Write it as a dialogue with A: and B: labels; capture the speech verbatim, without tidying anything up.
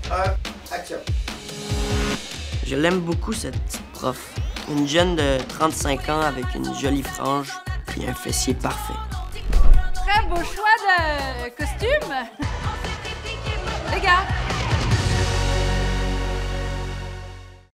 A: Euh, action.
B: Je l'aime beaucoup, cette petite prof. Une jeune de trente-cinq ans avec une jolie frange et un fessier parfait.
C: Très beau choix de costume. Les gars,